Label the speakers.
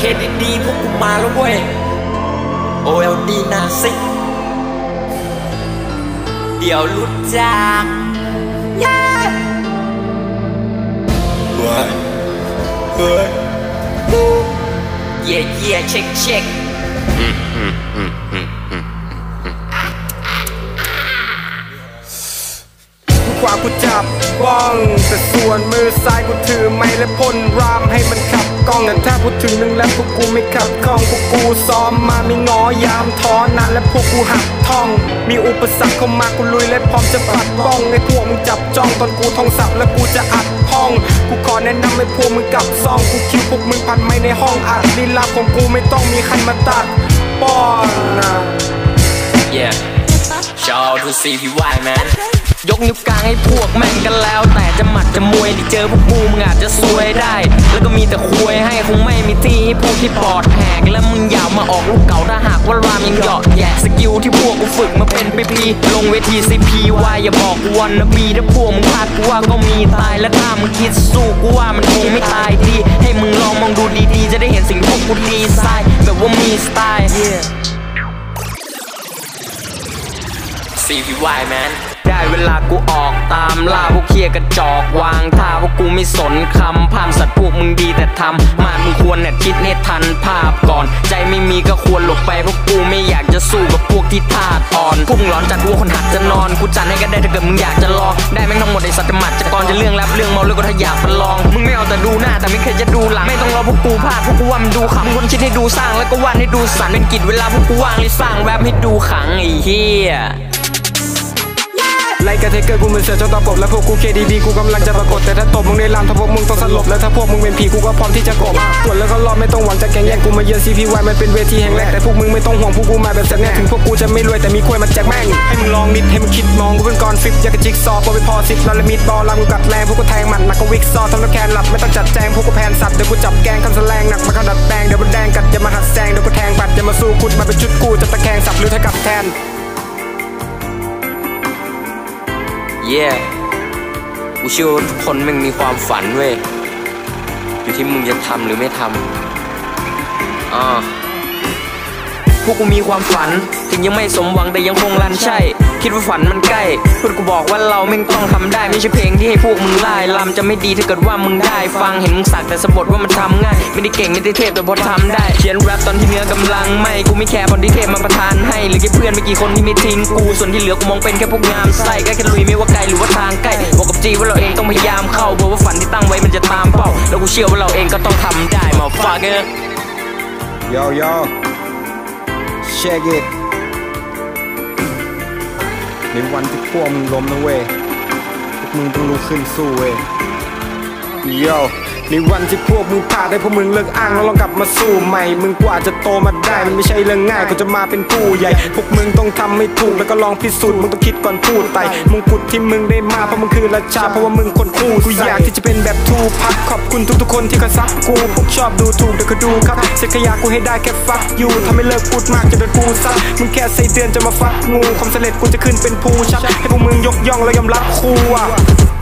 Speaker 1: ดีๆพวกกูมาแล้วเว้ย OLD นาซิกเดี๋ยวรู้จักเฮ้ยเย่เช็ค
Speaker 2: ขวากูจับบ้องแต่ส่วนมือซ้ายกูถือไม้และพ่นรามให้มันขับกล้องแต่ถ้าพูดถึงหนึ่งแล้วพวกกูไม่ขับคล่องพวกกูซ้อมมาไม่งอยามท้อนานและพวกกูหักท่องมีอุปสรรคเข้ามากูลุยและพร้อมจะปัดป้องไอ้พวกมึงจับจ้องตอนกูท่องสับแล้วกูจะอัดห้องกูขอแนะนำให้พวกมึงกลับซองกูคิวพวกมึงพันไม้ในห้องอัดลีลาของกูไม่ต้องมีใครมาตัดป้อนนะ
Speaker 1: Yeah Shout out to CPY man ยกนิ้วกลางให้พวกแม่งกันแล้วแต่จะหมัดจะมวยที่เจอพวกกูมึงอาจจะซวยได้แล้วก็มีแต่ควยให้คงไม่มีที่ให้พวกที่ปอดแหกแล้วมึงอย่ามาออกลูกเก่าถ้าหากว่ารามยังเหยาะแย่สกิลที่พวกกูฝึกมาเป็นปีลงเวที CPY อย่าบอกกูวันนะบีถ้าพวกมึงพลาดกูว่าก็มีตายและถ้ามึงคิดสู้กูว่ามันคงไม่ตายดีให้มึงลองมองดูดีๆจะได้เห็นสิ่งที่พวกกูดีไซน์แบบว่ามีสไตล์ CPY man ได้เวลากูออกตามล่าพวกเคียกระจอกวางท่าพวกกูไม่สนคำพามสัตว์พวกมึงดีแต่ทำมามึงควรเนี่ยคิดให้ทันภาพก่อนใจไม่มีก็ควรหลบไปพวกกูไม่อยากจะสู้กับพวกที่ท่าตอนพวกมึงร้อนจัดกูคนหักจะนอนกูจัดให้ก็ได้ถ้าเกิดมึงอยากจะลองได้แม่งทั้งหมดไอ้สัตว์จะหมัดจะกรจะเรื่องแรปเรื่องเมาเรื่องก็ถ้าอยากประลองมึงไม่เอาแต่ดูหน้าแต่ไม่เคยจะดูหลังไม่ต้องรอพวกกูพลาดพวกกูว่ามันดูขำมึงคนคิดให้ดูสร้างแล้วก็วาดให้ดูสันเป็นกิจเวลาพวกกูว่างเลยสร้างแรปให้ดูขังไอ้เหี้ย
Speaker 2: ไล่กระเทเกอร์กูเหมือนเสือจ้องตาปบและพวกกูเคดีกูกำลังจะปรากฏแต่ถ้าตบมึงในลามถ้าพวกมึงต้องสลบและถ้าพวกมึงเป็นผีกูก็พร้อมที่จะกบตรวจแล้วก็รอไม่ต้องหวังจะแกงแย่งกูมาเยือน CPY มันเป็นเวทีแห่งแรกแต่พวกมึงไม่ต้องห่วงพวกกูมาแบบแซ่บแน่ถึงพวกกูจะไม่รวยแต่มีควยมาแจกแม่งให้มึงลองนิดให้มึงคิดมองกูเป็นกรฟิปอยากกระจิกซอพอไปพอสิบนอนละมิดบอลลามกูกัดแรงพวกกูแทงมันหนักก็วิกซอทำแล้วแคนหลับไม่ต้องจัดแจงพวกกูแพนสัตว์เดี๋ยวกูจับแกงคำแสลงหนักมาเข้าดัดแดงเดี๋ยวมันแดงกัดจะมาหัดแซงเดี๋ยวกูแทงปัดจะมาสู้ขุดมาเป็นชุดกูจะตะแคงสับหรือถ้ากับแทน
Speaker 1: กูเชื่อว่าทุกคนมันมีความฝันเว้ยอยู่ที่มึงจะทำหรือไม่ทำพวกกูมีความฝันถึงยังไม่สมหวังแต่ยังคงรันใช่คิดว่าฝันมันใกล้เพื่อนกูบอกว่าเราไม่ต้องทำได้ไม่ใช่เพลงที่ให้พวกมึงไล่ลำจะไม่ดีถ้าเกิดว่ามึงได้ฟังเห็นมึงสักแต่สะบดว่ามันทำง่ายไม่ได้เก่งไม่ได้เทพแต่พอทำได้เขียนแรปตอนที่เนื้อกำลังไม่กูไม่แคร์คนที่เทพมาประทานให้หรือแค่เพื่อนไม่กี่คนที่ไม่ทิ้งกูส่วนที่เหลือกูมองเป็นแค่พวกงามไส้แค่ลุยไม่ว่าไกลหรือว่าทางใกล้บอกกับจีว่าเราเองต้องพยายามเข้าเพราะว่าฝันที่ตั้งไว้มันจะตามเป้าแล้วกูเชื่อว่าเราเองก็ต้องทำได้มาฟังเ
Speaker 2: Yo check it ในวันที่พวกมึงล้มนะเว้ยพวกมึงต้องลุกขึ้นสู้เว้ย Yo ในวันที่พวกมึงพลาดให้พวกมึงเลิกอ้างแล้วลองกลับมาสู้ใหม่มึงกว่าจะโตมาได้มันไม่ใช่เรื่องง่ายกูจะมาเป็นผู้ใหญ่พวกมึงต้องทำให้ถูกแล้วก็ลองพิสูจน์มึงต้องคิดก่อนพูดไต่มงกุฎที่มึงได้มาเพราะมึงคือราชาเพราะว่ามึงคนคู่กูอยากที่จะเป็นแบบทูพักขอบคุณทุกคนที่คอยซับกูพวกชอบดูถูกเดี๋ยวก็ดูครับเสียขยะกูให้ได้แค่ฟักอยู่ถ้าไม่เลิกพูดมากจะโดนกูซัดมึงแค่ใส่เดือนจะมาฟักงูความสำเร็จกูจะขึ้นเป็นผู้ชักให้พวกมึงยกย่องแล้วยอมรับครู